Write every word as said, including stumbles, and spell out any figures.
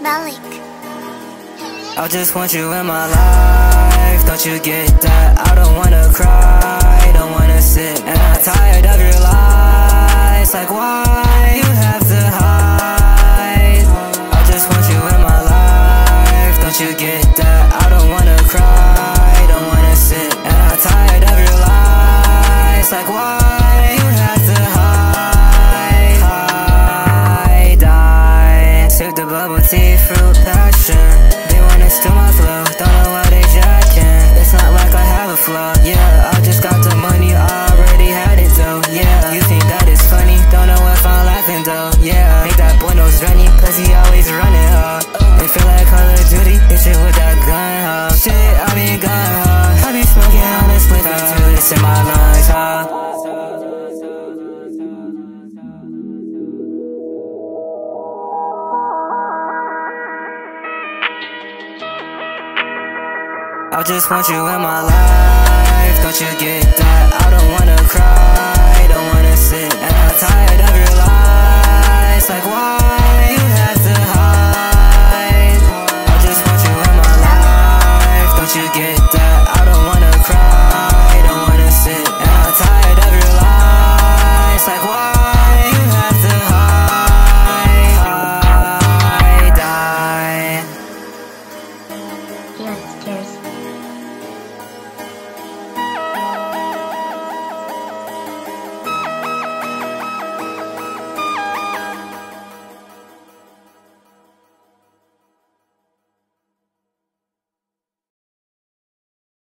Prod.Melik. I just want you in my life, don't you get that? I don't wanna cry, don't wanna sit, and I'm tired of your lies. Like why you have to hide? I just want you in my life, don't you get that? I don't wanna cry, don't wanna sit, and I'm tired of your lies. Like why you have to hide? Hide, I sip the bubble tea, fruit passion. They wanna steal my flow, don't know why they jacking. It's not like I have a flaw, yeah. I just got the money, I already had it though, yeah. You think that is funny, don't know if I'm laughing though, yeah. Make that boy knows running, cause he always running, huh? It feel like Call of Duty, hit you with that gun, huh? Shit, I be gun, huh? I be smoking on this with me too, this in my lungs, huh? I just want you in my life, don't you get that? I don't wanna cry, don't wanna sit, and I'm tired of your lies. Like why?